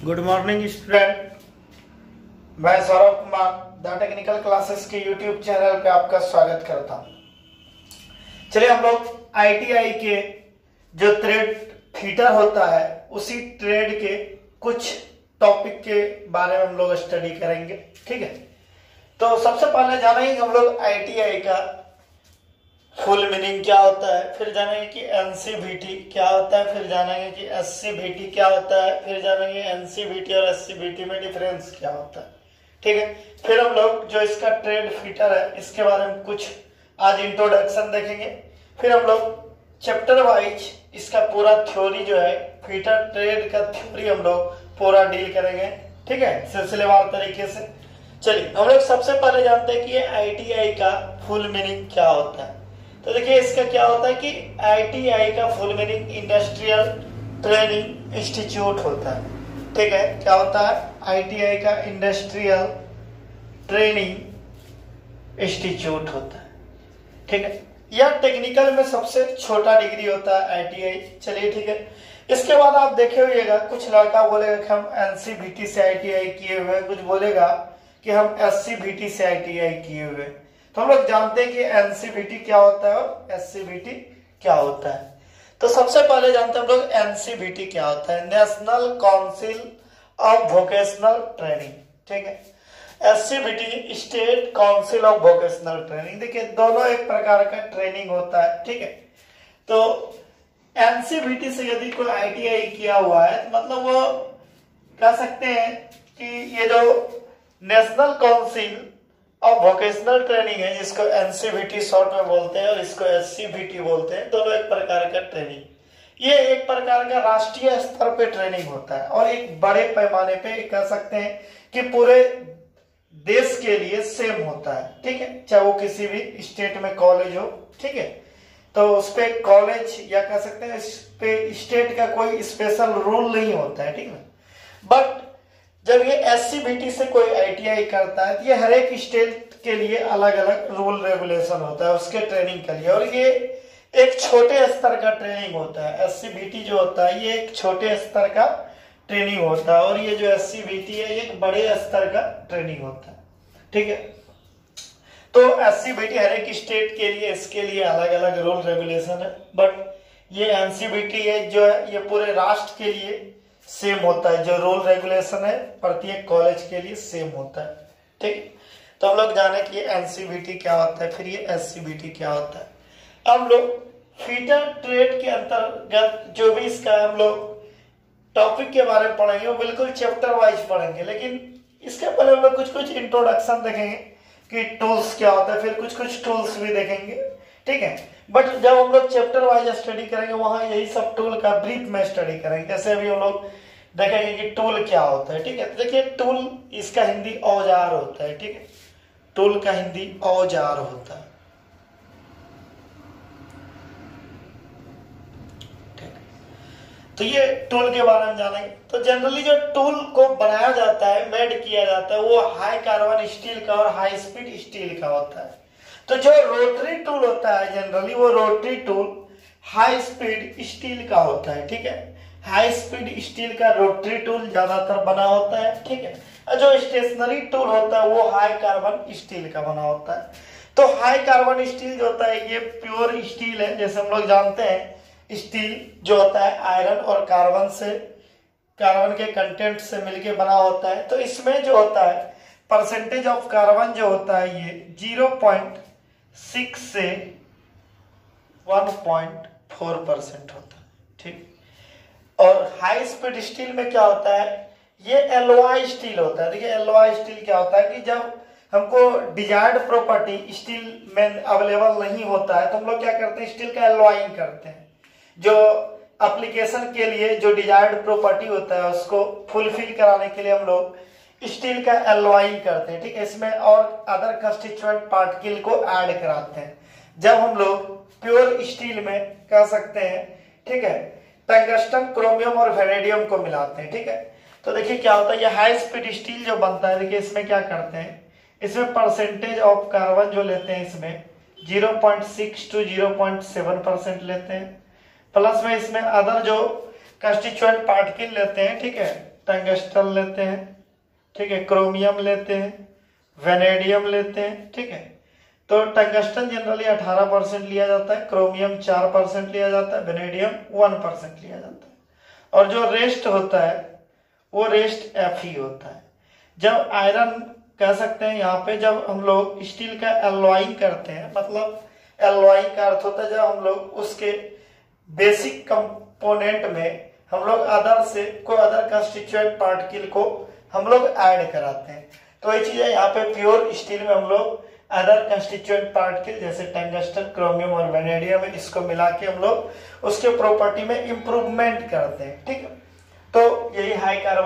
Good morning student. मैं Saurabh Kumar the technical classes के YouTube channel पे आपका स्वागत करता हूं। चलिए हम लोग आईटीआई के जो थ्रेड फीटर होता है उसी ट्रेड के कुछ टॉपिक के बारे में हम लोग स्टडी करेंगे। ठीक है, तो सबसे पहले जानेंगे हम लोग आईटीआई का फुल मीनिंग क्या होता है, फिर जानेंगे कि एनसीवीटी क्या होता है, फिर जानेंगे कि एससीवीटी क्या होता है, फिर जानेंगे एनसीवीटी और एससीवीटी में डिफरेंस क्या होता है। ठीक है, फिर हम लोग जो इसका ट्रेड फीटर है इसके बारे में कुछ आज इंट्रोडक्शन देखेंगे। फिर हम लोग चैप्टर वाइज इसका पूरा थ्योरी जो है फीटर ट्रेड का थ्योरी हम लोग पूरा डील करेंगे। ठीक है, सिलसिलेवार तरीके से। चलिए हम लोग सबसे पहले जानते हैं कि ये आईटीआई का फुल मीनिंग क्या होता है। तो देखिए इसका क्या होता है कि आईटीआई का full meaning industrial training institute होता है। ठीक है, क्या होता है? आईटीआई का इंडस्ट्रियल ट्रेनिंग इंस्टीट्यूट होता है। ठीक है, यह टेक्निकल में सबसे छोटा डिग्री होता है आईटीआई। चलिए ठीक है, इसके बाद आप देखे होइएगा कुछ लड़का बोलेगा कि हम एनसीवीटी से आईटीआई किए हुए, कुछ बोलेगा कि हम एससीवीटी से आईटीआई किए हुए। तो हम लोग जानते हैं कि एनसीवीटी क्या होता है और एससीवीटी क्या होता है। तो सबसे पहले जानते हैं हम लोग एनसीवीटी क्या होता है, national council of vocational training. ठीक है, SCVT state council of vocational training. देखिए दोनों एक प्रकार का ट्रेनिंग होता है। ठीक है, तो एनसीवीटी से यदि कोई आईटीआई किया हुआ है तो मतलब वो कह सकते हैं कि ये जो नेशनल काउंसिल और वोकेशनल ट्रेनिंग है जिसको एनसीवीटी शॉर्ट में बोलते हैं और इसको एससीवीटी बोलते हैं, दोनों एक प्रकार का ट्रेनिंग। ये एक प्रकार का राष्ट्रीय स्तर पे ट्रेनिंग होता है और एक बड़े पैमाने पे कह सकते हैं कि पूरे देश के लिए सेम होता है। ठीक है, चाहे वो किसी भी स्टेट में कॉलेज हो। ठीक है, तो उस पे कॉलेज या कह सकते हैं इस पे स्टेट का कोई स्पेशल रूल नहीं होता है। ठीक है, बट जब ये एससीवीटी से कोई आईटीआई करता है तो ये हर एक स्टेट के लिए अलग अलग रूल रेगुलेशन होता है उसके ट्रेनिंग के लिए, और ये एक छोटे स्तर का ट्रेनिंग होता है। एससीवीटी जो होता है ये एक छोटे स्तर का ट्रेनिंग होता है और ये जो एससीवीटी है ये एक बड़े स्तर का ट्रेनिंग होता है। ठीक है, तो एससीवीटी हर एक स्टेट के लिए इसके लिए अलग अलग रूल रेगुलेशन है, बट ये एनसीवीटी है जो है ये पूरे राष्ट्र के लिए सेम होता है। जो रूल रेगुलेशन है प्रत्येक कॉलेज के लिए सेम होता है। ठीक, तो हम लोग जाने कि एनसीवीटी क्या होता है, फिर ये एससीवीटी क्या होता है। हम लोग फीटर ट्रेड के अंतर्गत जो भी इसका हम लोग टॉपिक के बारे में पढ़ेंगे वो बिल्कुल चैप्टर वाइज पढ़ेंगे, लेकिन इसके पहले हम लोग कुछ कुछ इंट्रोडक्शन देखेंगे कि टूल्स क्या होता है, फिर कुछ कुछ टूल्स भी देखेंगे। ठीक है, बट जब हम लोग चैप्टर वाइज स्टडी करेंगे वहां यही सब टूल का ब्रीफ में स्टडी करेंगे। जैसे अभी हम लोग देखेंगे कि टूल क्या होता है। ठीक है, तो देखिए टूल इसका हिंदी औजार होता है। ठीक है, टूल का हिंदी औजार होता है। ठीक, तो ये टूल के बारे में जानेंगे। तो जनरली जो टूल को बनाया जाता है, मेड किया जाता है, वो हाई कार्बन स्टील का और हाई स्पीड स्टील का होता है। तो जो रोटरी टूल होता है जनरली वो rotary tool high speed steel का होता है। ठीक है, हाई स्पीड स्टील का रोटरी टूल ज्यादातर बना होता है। ठीक है, और जो स्टेशनरी टूल होता है वो हाई कार्बन स्टील का बना होता है। तो हाई कार्बन स्टील जो होता है ये प्योर स्टील है। जैसे हम लोग जानते हैं स्टील जो होता है आयरन और कार्बन के कंटेंट से मिलके बना होता है। तो इसमें जो होता है परसेंटेज ऑफ कार्बन जो होता है ये 0.6 से 1.4% होता है। ठीक, और हाई स्पीड स्टील में क्या होता है, ये एलॉय स्टील होता है। देखिए एलॉय स्टील क्या होता है कि जब हमको डिजायर्ड प्रॉपर्टी स्टील में अवेलेबल नहीं होता है तो हम लोग क्या करते हैं, स्टील का एलॉइंग करते हैं। जो एप्लीकेशन के लिए जो डिजायर्ड प्रॉपर्टी होता है उसको फुलफिल कराने के लिए हम लोग स्टील का एलॉइंग करते हैं। ठीक है, इसमें और अदर कंस्टिट्यूएंट पार्टिकल को ऐड कराते हैं। जब हम लोग प्योर स्टील में कह सकते हैं, ठीक है, टंगस्टन, क्रोमियम और वेनेडियम को मिलाते हैं। ठीक है, तो देखिए क्या होता है, ये हाई स्पीड स्टील जो बनता है, देखिए इसमें क्या करते हैं, इसमें परसेंटेज ऑफ कार्बन जो लेते हैं इसमें 0.6 to 0.7% लेते हैं, प्लस में इसमें अदर जो कंस्टिट्यूएंट पार्टिकल लेते हैं। ठीक है, टंगस्टन लेते हैं, ठीक है, क्रोमियम लेते हैं, वेनेडियम लेते हैं, ठीक है। तो टंगस्टन जनरली 18% लिया जाता है, क्रोमियम 4% लिया जाता है, वेनेडियम 1% लिया जाता है, और जो रेस्ट होता है वो रेस्ट Fe होता है। जब आयरन कह सकते हैं यहाँ पे, जब हम लोग स्टील का एलॉइंग करते हैं, मतलब एलॉइंग का अर्थ होता है जब हम लोग उसके बेसिक कंपोनेंट में हम लोग अदर से कोई अदर कंस्टिट्यूएंट पार्टिकल को हम लोग ऐड कराते हैं। तो ये चीज है यहाँ पे प्योर स्टील में हम लोग अदर कंस्टिट्यूएंट पार्टिकल जैसे टंगस्टन, क्रोमियम और वेनेडियम इसको मिला के हम लोग उसके प्रॉपर्टी में इंप्रूवमेंट करते हैं, ठीक है। तो यही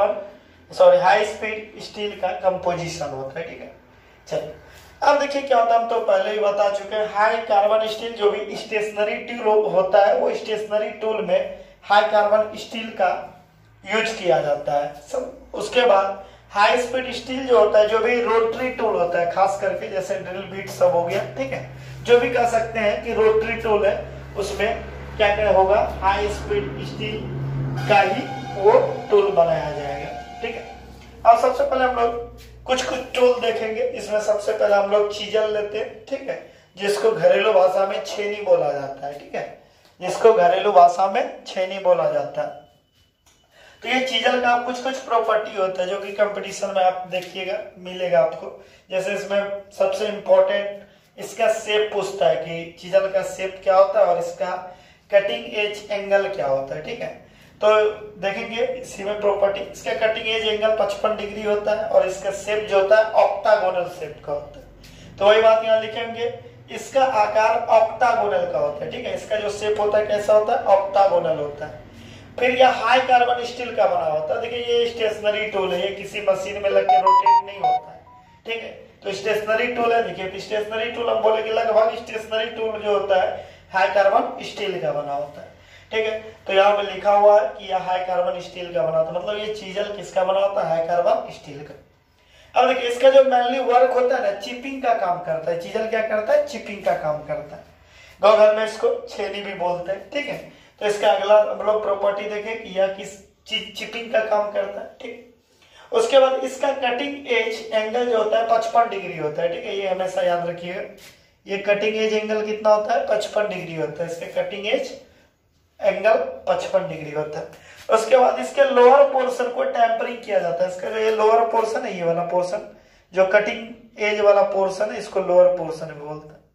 हाई स्पीड स्टील का कंपोजिशन होता है, ठीक है। चलिए अब देखिए क्या होता है, हम तो पहले ही बता चुके हैं, हाई कार्बन स्टील जो भी स्टेशनरी टूल होता है वो स्टेशनरी टूल में हाई कार्बन स्टील का यूज किया जाता है सब। उसके बाद हाई स्पीड स्टील जो होता है, जो भी रोटरी टूल होता है, खास करके जैसे ड्रिल बीट सब हो गया, ठीक है, जो भी कह सकते हैं कि रोटरी टूल है, उसमें क्या क्या होगा, हाई स्पीड स्टील का ही वो टूल बनाया जाएगा, ठीक है। अब सबसे पहले हम लोग कुछ टूल देखेंगे। इसमें सबसे पहले हम लोग चीजल लेते हैं, ठीक है, जिसको घरेलू भाषा में छेनी बोला जाता है, ठीक है, जिसको घरेलू भाषा में छेनी बोला जाता है। तो ये चीजल का कुछ प्रॉपर्टी होता है जो कि कंपटीशन में आप देखिएगा मिलेगा आपको। जैसे इसमें सबसे इंपॉर्टेंट इसका शेप पूछता है कि चीजल का शेप क्या होता है और इसका कटिंग एज एंगल क्या होता है, ठीक है। तो देखेंगे इसी में प्रॉपर्टी, इसका कटिंग एज एंगल 55 डिग्री होता है और इसका शेप जो होता है ऑक्टागोनल शेप का होता है। तो वही बात यहाँ लिखेंगे, इसका आकार ऑक्टागोनल का होता है, ठीक है। इसका जो शेप होता है कैसा होता है, ऑक्टागोनल होता है। फिर यह हाई कार्बन स्टील का बना होता है। देखिए ये स्टेशनरी टूल है, ये किसी मशीन में लग के रोटेट नहीं होता है, ठीक है। तो स्टेशनरी टूल है, देखिए स्टेशनरी टूल हम बोले कि लगभग स्टेशनरी टूल जो होता है हाई कार्बन स्टील का बना होता है, ठीक है। तो यहाँ पे लिखा हुआ है कि यह हाई कार्बन स्टील का बना होता है, मतलब ये चीजल किसका बना होता है, हाई कार्बन स्टील का। अब देखिए इसका जो मेनली वर्क होता है ना, चिपिंग का काम करता है। चीजल क्या करता है, चिपिंग का काम करता है। गाँव घर में इसको छेनी भी बोलते हैं, ठीक है। तो इसका अगला हम लोग प्रॉपर्टी देखें कि यह किस चीज चिपिंग का काम करता है, ठीक। उसके बाद इसका कटिंग एज एंगल जो होता है 55 डिग्री होता है, ठीक है, ये हमेशा याद रखिएगा। ये कटिंग एज एंगल कितना होता है, 55 डिग्री होता है। इसका कटिंग एज एंगल 55 डिग्री होता है। उसके बाद इसके लोअर पोर्शन को टेम्परिंग किया जाता है। इसका जो ये लोअर पोर्शन है, ये वाला पोर्शन जो कटिंग एज वाला पोर्शन है, इसको लोअर पोर्शन बोलते हैं,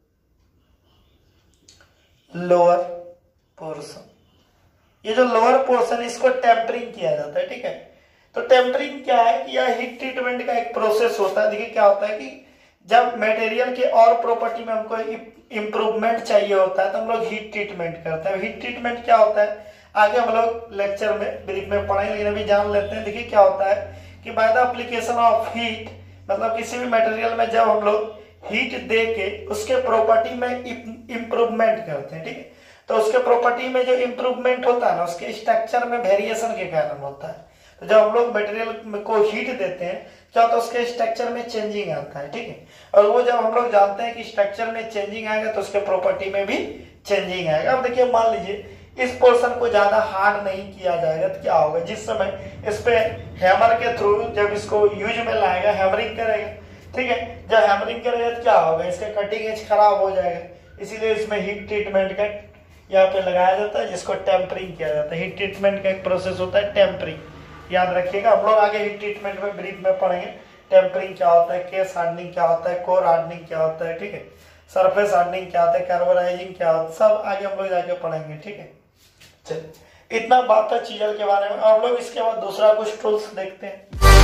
लोअर पोर्शन। ये जो लोअर पोर्शन इसको टेम्परिंग किया जाता है, ठीक है। तो टेम्परिंग क्या है कि यह हीट ट्रीटमेंट का एक प्रोसेस होता है। देखिए क्या होता है कि जब मटेरियल के और प्रॉपर्टी में हमको इंप्रूवमेंट चाहिए होता है तो हम लोग हीट ट्रीटमेंट करते हैं। हीट ट्रीटमेंट क्या होता है आगे हम लोग लेक्चर में ब्रीफ में पढ़ेंगे, लेकिन अभी जान लेते हैं। देखिए क्या होता है कि by the application of heat, मतलब किसी भी मटेरियल में जब हम लोग हीट दे के उसके प्रॉपर्टी में इंप्रूवमेंट करते हैं, ठीक है। तो उसके प्रॉपर्टी में जो इंप्रूवमेंट होता है ना, उसके स्ट्रक्चर में वेरिएशन के कारण होता है। तो जब हम लोग मटेरियल को हीट देते हैं क्या होता है, उसके स्ट्रक्चर में चेंजिंग आता है, ठीक है। और वो जब हम लोग जानते हैं कि स्ट्रक्चर में चेंजिंग आएगा तो उसके प्रॉपर्टी में भी चेंजिंग आएगा। अब देखिए मान लीजिए इस पोर्शन को ज्यादा हार्ड नहीं किया जाएगा तो क्या होगा, जिस समय इस पे हैमर के थ्रू जब इसको यूज में लाएगा, हैमरिंग करेगा, ठीक है। जब हैमरिंग करेगा तो क्या होगा, इसका कटिंग एज खराब हो जाएगा। इसीलिए इसमें हीट ट्रीटमेंट का यहाँ पे लगाया जाता है, जिसको टेम्परिंग किया जाता है। हीट ट्रीटमेंट का एक प्रोसेस होता है टेम्परिंग, याद रखिएगा। हम लोग आगे हीट ट्रीटमेंट में ब्रीफ में पढ़ेंगे टेम्परिंग क्या होता है, केस हार्डनिंग क्या होता है, कोर हार्डनिंग क्या होता है, ठीक है, सरफेस हार्डनिंग क्या होता है, कार्बोनाइजिंग क्या होता है, सब आगे हम लोग जाके पढ़ेंगे, ठीक है। चलिए इतना बात था चीजल के बारे में। हम लोग इसके बाद दूसरा कुछ टूल्स देखते हैं।